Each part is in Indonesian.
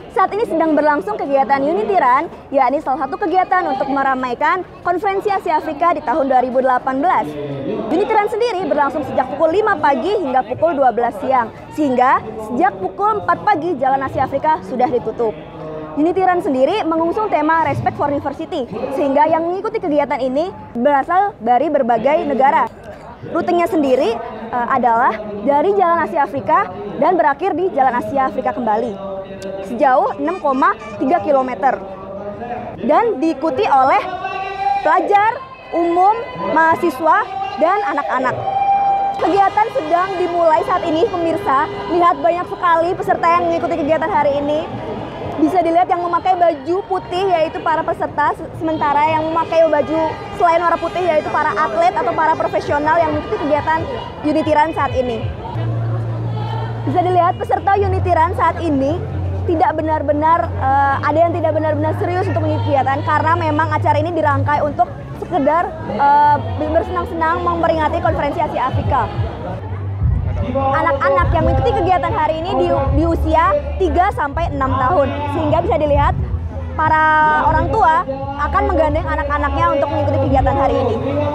Saat ini sedang berlangsung kegiatan Unity Run, yakni salah satu kegiatan untuk meramaikan Konferensi Asia Afrika di tahun 2018. Unity Run sendiri berlangsung sejak pukul 5 pagi hingga pukul 12 siang, sehingga sejak pukul 4 pagi Jalan Asia Afrika sudah ditutup. Unity Run sendiri mengusung tema Respect for Diversity, sehingga yang mengikuti kegiatan ini berasal dari berbagai negara. Rutenya sendiri adalah dari Jalan Asia Afrika dan berakhir di Jalan Asia Afrika kembali sejauh 6,3 km dan diikuti oleh pelajar, umum, mahasiswa, dan anak-anak. Kegiatan sedang dimulai saat ini, pemirsa. Lihat banyak sekali peserta yang mengikuti kegiatan hari ini. Bisa dilihat yang memakai baju putih yaitu para peserta, sementara yang memakai baju selain warna putih yaitu para atlet atau para profesional yang mengikuti kegiatan Unity Run saat ini. Bisa dilihat peserta Unity Run saat ini tidak benar-benar ada yang tidak benar-benar serius untuk mengikuti kegiatan, karena memang acara ini dirangkai untuk sekedar bersenang-senang memperingati Konferensi Asia Afrika. Anak-anak yang mengikuti kegiatan hari ini di usia 3-6 tahun, sehingga bisa dilihat para orang tua akan menggandeng anak-anaknya untuk mengikuti kegiatan hari ini.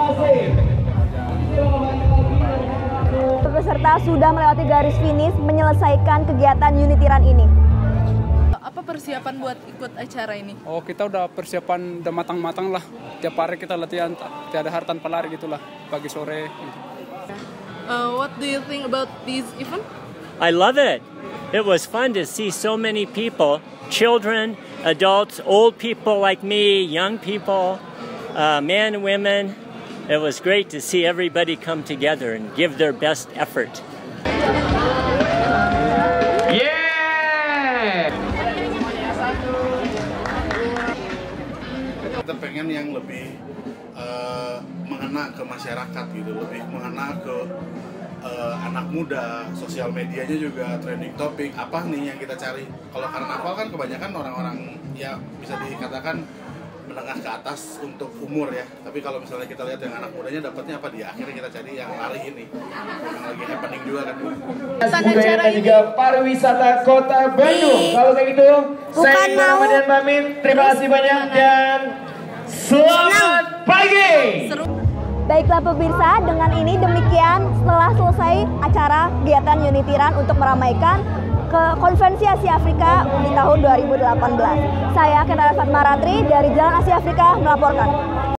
Peserta sudah melewati garis finish menyelesaikan kegiatan Unity Run ini. Apa persiapan buat ikut acara ini? Oh, kita udah persiapan udah matang-matang lah. Tiap hari kita latihan, tiada hari tanpa lari gitulah, pagi sore. Gitu. What do you think about this event? I love it. It was fun to see so many people, children, adults, old people like me, young people, men and women. It was great to see everybody come together and give their best effort. Kita pengen yang lebih mengena ke masyarakat gitu, lebih mengena ke anak muda, sosial medianya juga trending topik. Apa nih yang kita cari? Kalau karnaval kan kebanyakan orang-orang ya bisa dikatakan menengah ke atas untuk umur ya. Tapi kalau misalnya kita lihat yang anak mudanya dapatnya apa, di akhirnya kita cari yang lari ini. Yang lagi happening juga kan. Budaya dan juga pariwisata Kota Bandung. Kalau kayak gitu, saya Muhammad dan Mamin, terima kasih banyak dan selamat pagi. Baiklah pemirsa, dengan ini demikian setelah selesai acara kegiatan Unity Run untuk meramaikan ke Konferensi Asia Afrika di tahun 2018. Saya Kenara Fatma Ratri dari Jalan Asia Afrika melaporkan.